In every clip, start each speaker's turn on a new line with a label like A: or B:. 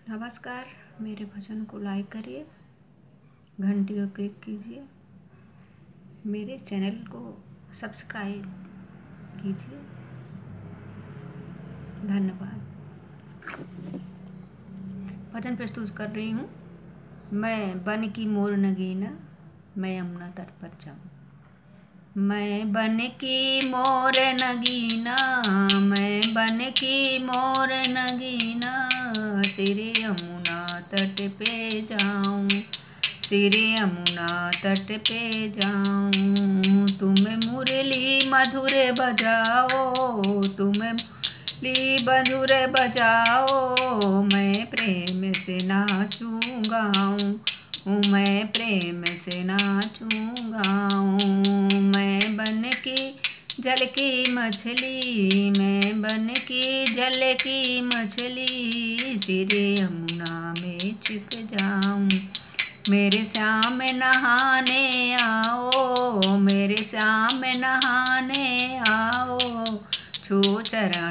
A: नमस्कार, मेरे भजन को लाइक करिए, घंटी को क्लिक कीजिए, मेरे चैनल को सब्सक्राइब कीजिए। धन्यवाद। भजन प्रस्तुत कर रही हूँ। मैं बन की मोर नगीना, मैं यमुना तट पर जाऊँ। मैं बन की मोर नगीना, मैं बन की मोर नगीना, सिर यमुना तट पे जाऊँ, सिर यमुना तट पे जाऊँ। तुम मुरली मधुर बजाओ, तुम मुरली मधुर बजाओ, मैं प्रेम से नाचूँ गाऊँ, मैं प्रेम से नाचूँ गाऊँ। मैं बन की जल की मछली, मैं बन की जल की मछली, सिर यमुना में छिप जाऊँ। मेरे श्याम नहाने आओ, मेरे श्याम नहाने आओ, छू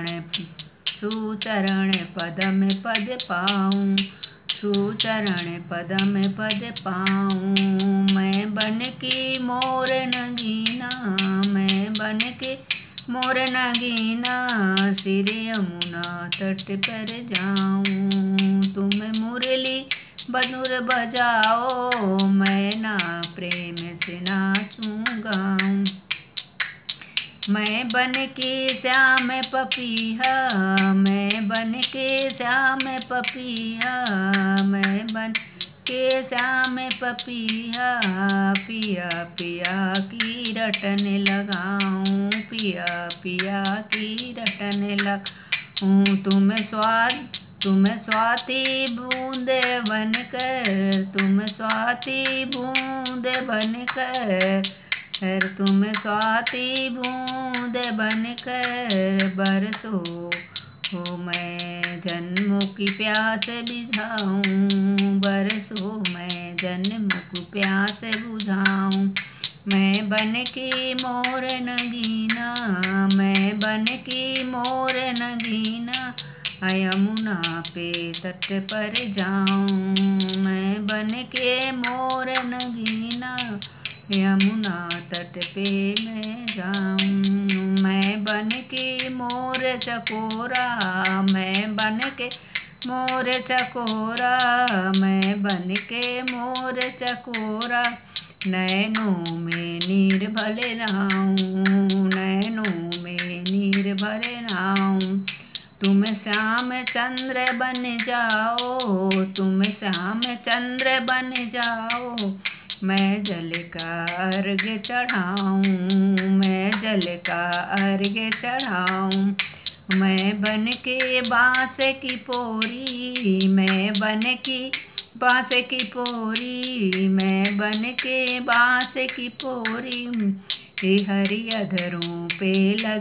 A: चरण पद में पद पाऊँ, छू चरण पद में पद पाऊँ। मैं बन की मोर नगीना, मैं बन के मोर नगीना, सिर यमुना तट पर जाऊँ। तुम मुरली मधुर बजाओ, मैं ना प्रेम से नाचूँ गाऊँ। मैं बन के श्याम पपीहा, मैं बन के श्याम पपीहा, मैं बन के श्याम पपीहा, पिया पिया की रटन लगाऊँ, पिया पिया की रटन लगाऊँ। तुम स्वाति बूंद बनकर, तुम स्वाति बूंद बनकर, तुम स्वाति बूंद बनकर बरसो हो, मैं जन्मों की प्यास बुझाऊँ, बरसो मैं जन्मों की प्यास बुझाऊँ। मैं बन की मोर नगीना, मैं बन की मोर नगीना, यमुना पे तट पर जाऊँ। मैं बन के मोर नगीना, यमुना तट पे मैं जाऊँ। मैं बन के मोर चकोरा, मैं बन के मोर चकोरा, मैं बन के मोर चकोरा, नैनों में नीर भले नाऊँ, नैनों में नीर भले नाऊँ। तुम श्याम चंद्र बन जाओ, तुम श्याम चंद्र बन जाओ, मैं जल का अर्घ्य चढ़ाऊँ, मैं जल का अर्घ्य चढ़ाऊँ। मैं बन के बाँस की पोरी, मैं बन की बाँस की पोरी, मैं बन के बाँस की पोरी, हरि अधरों पे लग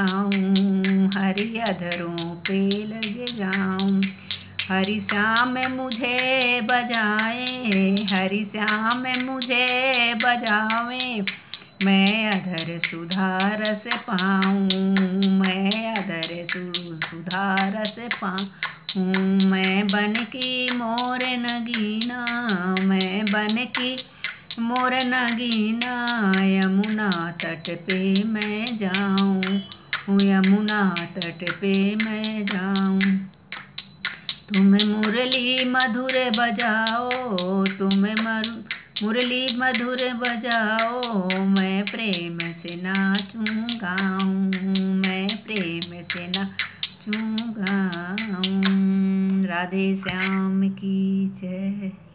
A: जाऊँ, हरि अधरों पे लग जाऊँ। हरि श्याम मुझे बजाए, हरि श्याम मुझे बजावे, मैं अधर सुधारस पाऊँ, मैं अधर सुधारस पाऊँ। मैं बन की मोर नगीना, मैं बन की मोर नगीना, यमुना तट पे मैं जाऊँ, यमुना तट पे मैं जाऊँ। तुम मुरली मधुर बजाओ, तुम मुरली मधुर बजाओ, मैं प्रेम से नाचूँ गाऊँ, मैं प्रेम से नाचूँ गाऊँ। राधे श्याम की जय।